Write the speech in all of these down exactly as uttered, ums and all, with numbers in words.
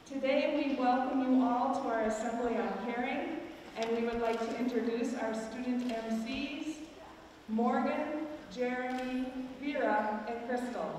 Today we welcome you all to our Assembly on Caring, and we would like to introduce our student M Cs, Morgan, Jeremy, Vera, and Crystal.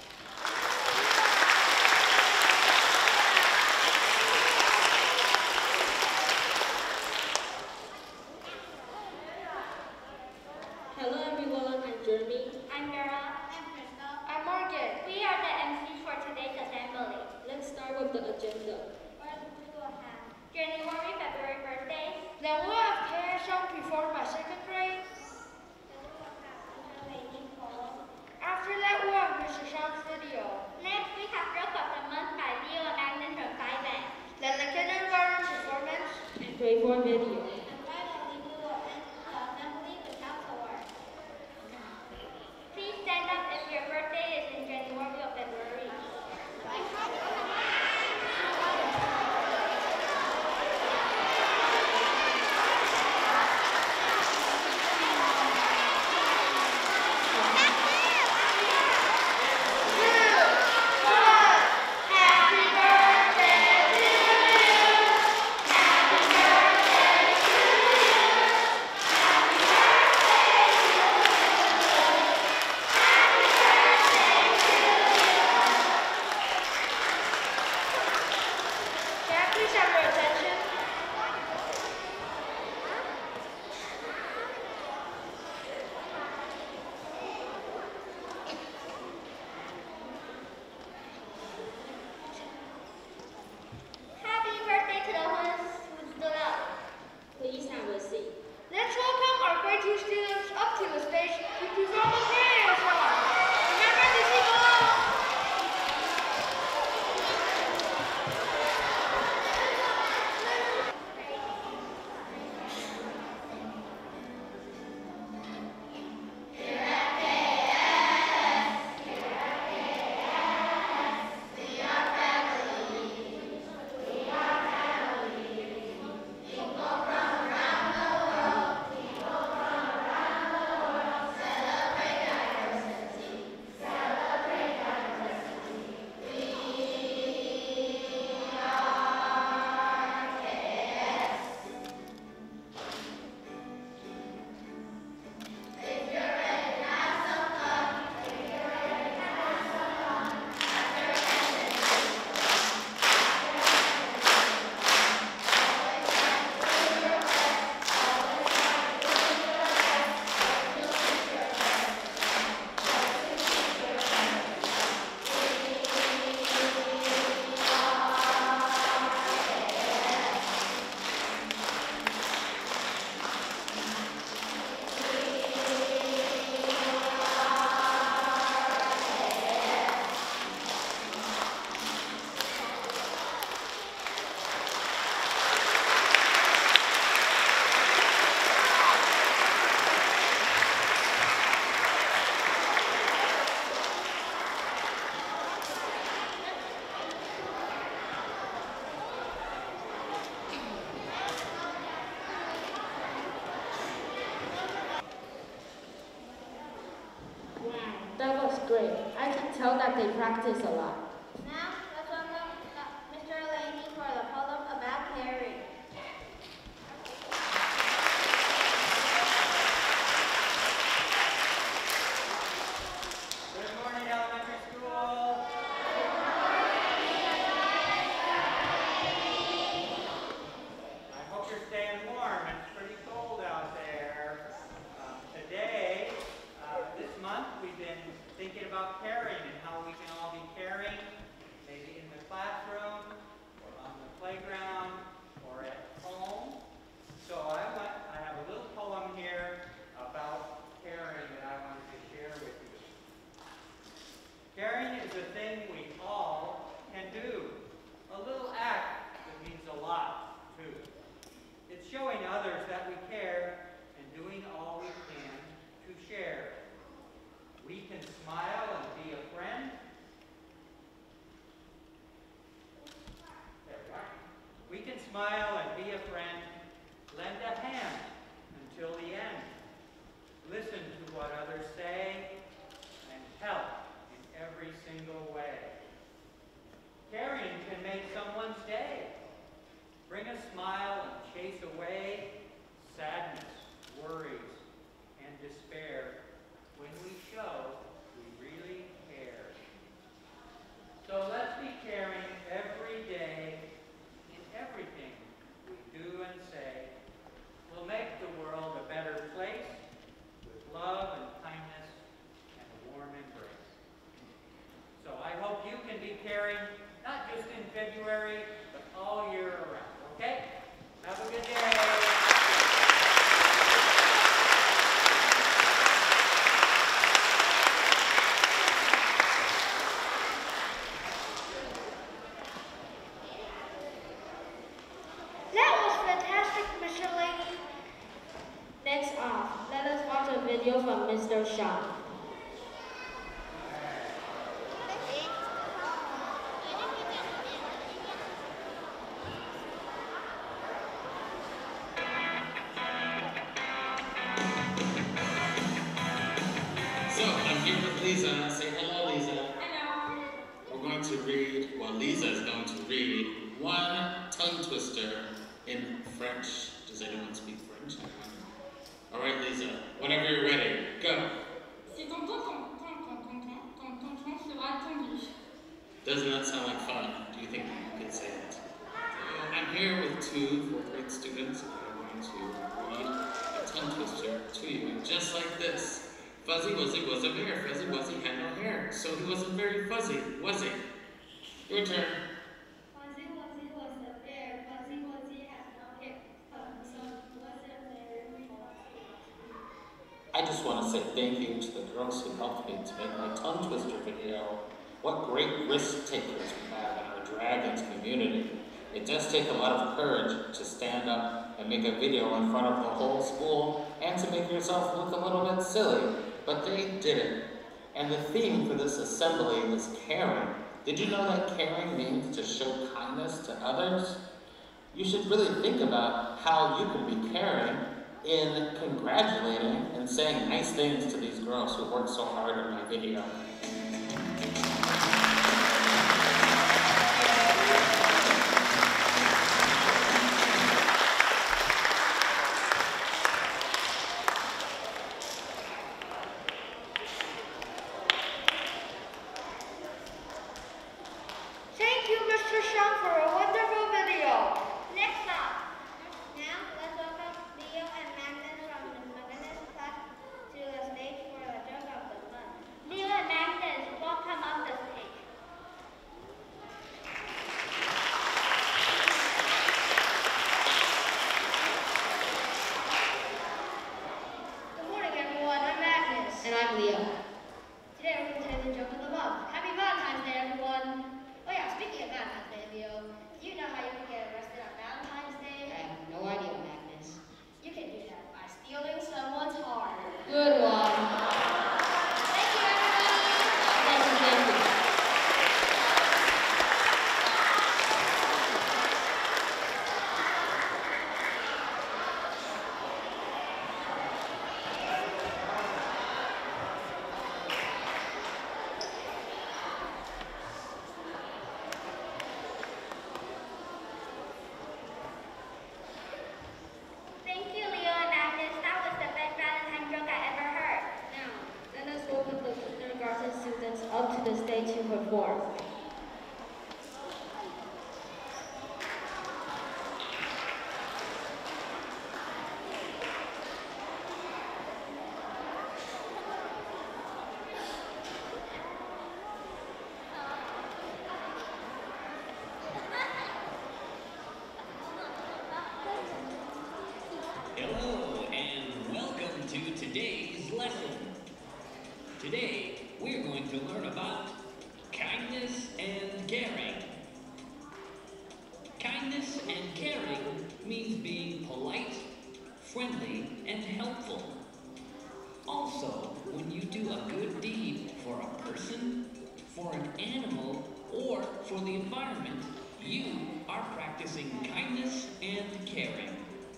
Hello everyone, I'm Jeremy. I'm Vera. I'm Crystal. I'm Morgan. We are the M Cs for today's assembly. Let's start with the agenda. First, we will have January, February birthdays. Then we have Kaohsiung performed by second grade. Then we will have Mister Lady's poem. After that, we have Mister Shang's video. Next, we have Girl of the Month by Leo and Agnes from Five Band. Then the kindergarten performance. And grade four video. And finally, we will end the assembly with house award. Please stand up if your birthday is in January or February. That was great. I can tell that they practice a lot. Now, let's welcome Mister Laney for the poem about caring. Good morning, elementary school. I hope you're staying warm. It's pretty cold out there. Um, today, uh, this month, we've been thinking about caring and how we can all be caring, maybe in the classroom, or on the playground, or at home. So I want, I have a little poem here about caring that I wanted to share with you. Caring is a thing we all can do. A little act that means a lot, too. It's showing others that we care and doing all we can to share. We can smile and be a friend. There we are. We can smile and be a friend, lend a hand until the end. Listen to what others say and help in every single way. Caring can make someone's video from Mister Shang. So, I'm here with Lisa. Say hello, Lisa. Hello. We're going to read, well, Lisa is going to read one tongue twister in French. Does anyone speak French? All right, Lisa, whenever you're ready, go. Si ton ton ton ton ton ton ton ton ton sera tendu. Doesn't that sound like fun? Do you think you could say it? So, I'm here with two fourth grade students and I'm going to read a tongue twister to you, just like this. Fuzzy Wuzzy was a bear. Fuzzy Wuzzy had no hair, so he wasn't very fuzzy, was he? Your turn. Fuzzy Wuzzy was a bear. Fuzzy Wuzzy had no hair, so he wasn't very fuzzy. I just want to say thank you to the girls who helped me to make my tongue twister video. What great risk takers we have in our Dragons community. It does take a lot of courage to stand up and make a video in front of the whole school and to make yourself look a little bit silly, but they did it. And the theme for this assembly is caring. Did you know that caring means to show kindness to others? You should really think about how you can be caring in congratulating and saying nice things to these girls who worked so hard on my video. Thank you, Mister Shang, for a wonderful video. Next up. Now, let's welcome Leo and Magnus from the Magnus class to the stage for the joke of the month. Leo and Magnus, welcome up the stage. Good morning, everyone. I'm Magnus. And I'm Leo. Today we're going to tell you the joke of the month. Happy Valentine's Day, everyone. Oh yeah, speaking of Valentine's Day, Leo, do you know how you can get arrested on Valentine's Day? I have no idea, Magnus. You can do that by stealing someone's heart. Good one. Thank you, everybody. Thank you, thank you. Thank you, Leo and Magnus. That was the best Valentine joke I ever heard. Now, let us welcome the kindergarten students up to the stage to perform. Hello and welcome to today's lesson. Today we're going to learn about kindness and caring. Kindness and caring means being polite, friendly, and helpful. Also, when you do a good deed for a person, for an animal, or for the environment, you are practicing kindness and caring.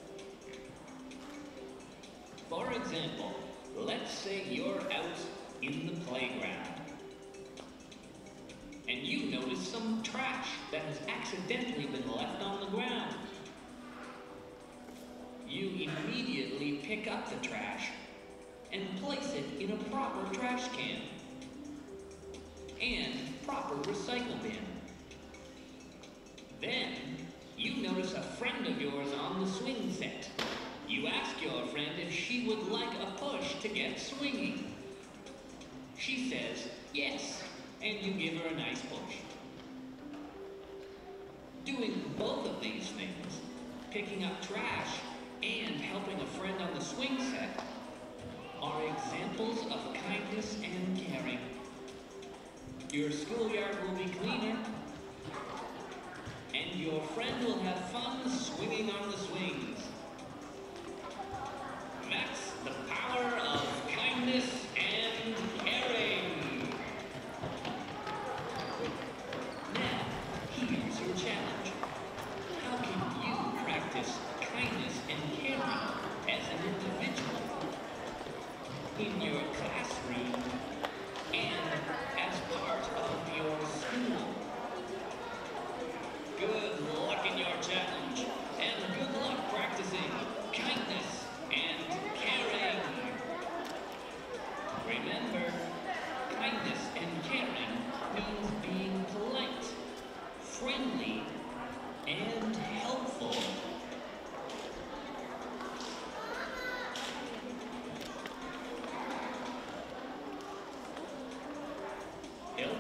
For example, let's say you're out in the playground and you notice some trash that has accidentally been left on the ground. You immediately pick up the trash and place it in a proper trash can and proper recycle bin. Then, you notice a friend of yours on the swing set. You ask your friend if she would like a push to get swinging. She says yes, and you give her a nice push. Doing both of these things, picking up trash and helping a friend on the swing set, are examples of kindness and caring. Your schoolyard will be cleaner, and your friend will have fun swinging on the swings. That's the power of kindness. Good luck in your challenge, and good luck practicing kindness and caring. Remember, kindness and caring means being polite, friendly, and helpful. Hill?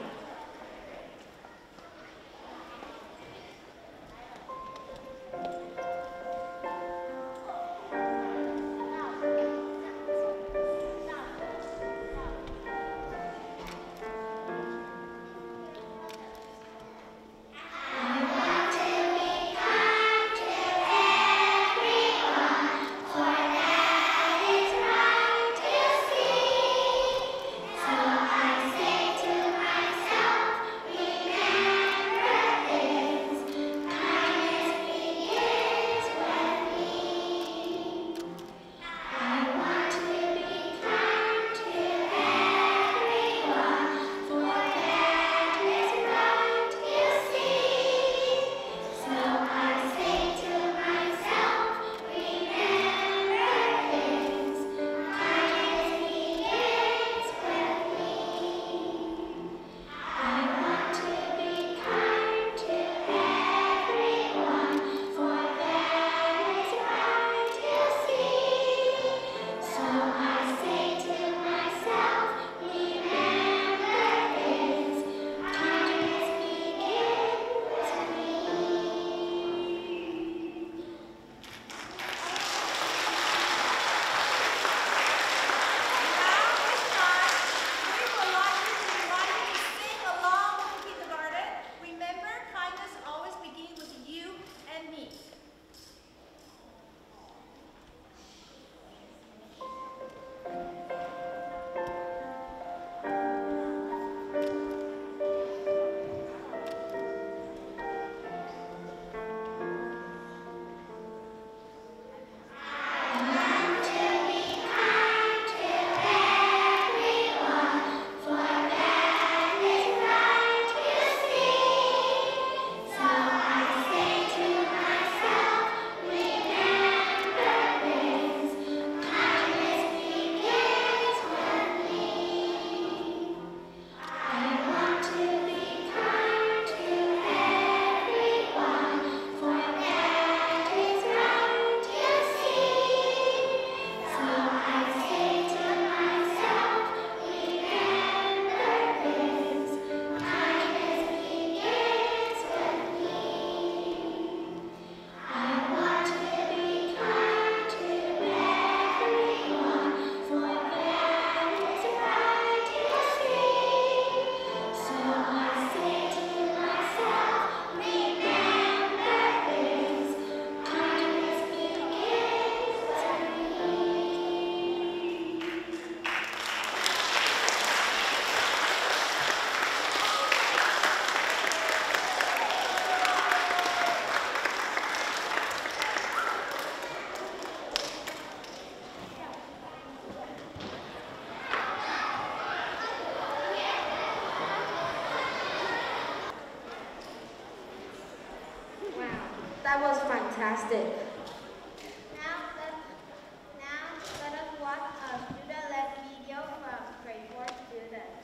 That was fantastic. Now let, now let us watch a student-led video from grade four students.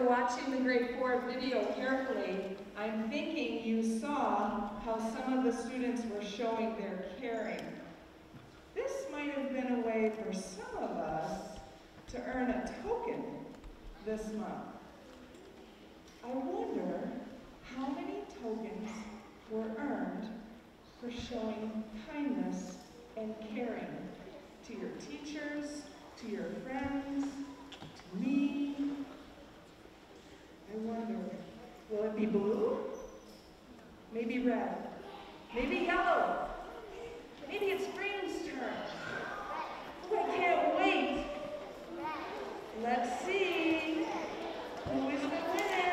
watching the grade four video carefully, I'm thinking you saw how some of the students were showing their caring. This might have been a way for some of us to earn a token this month. I wonder how many tokens were earned for showing kindness and caring to your teachers, to your friends, to me. I wonder, will it be blue? Maybe red? Maybe yellow? Maybe it's green's turn. Oh, I can't wait. Let's see. Who is the winner?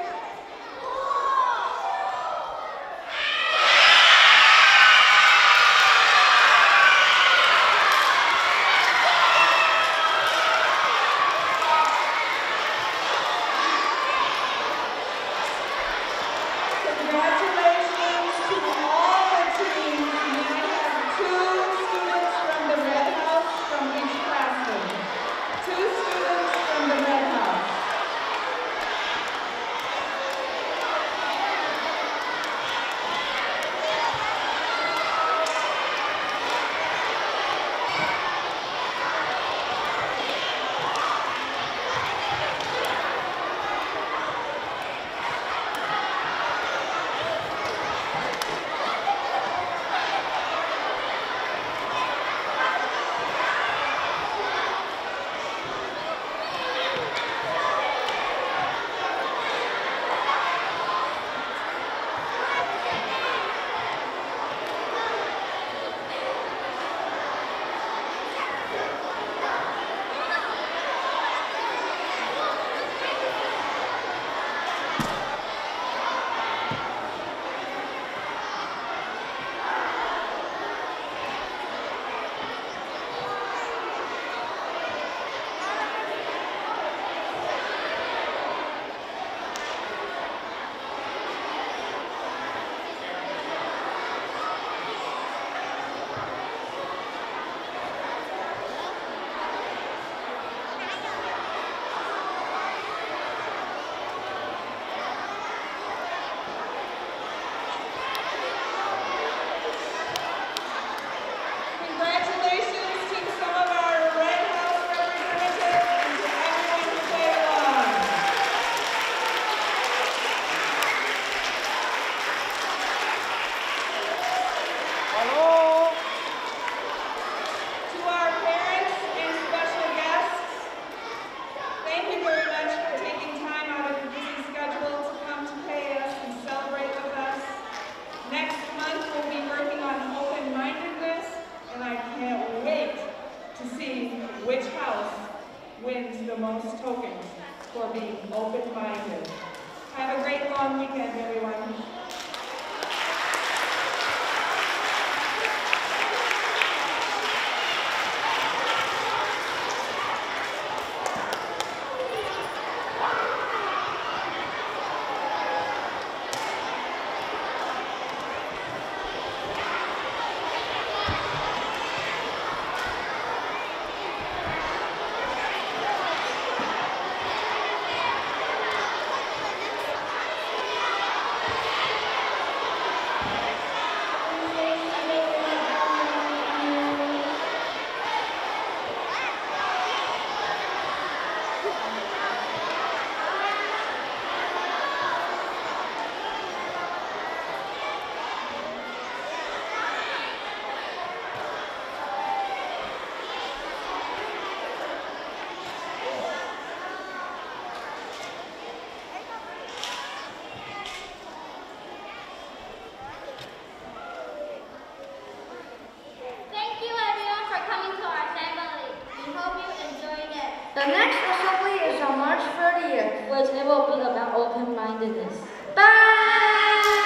For being open-minded. Have a great long weekend, everyone. The next assembly is on March thirtieth. Which it will be about open-mindedness. Bye!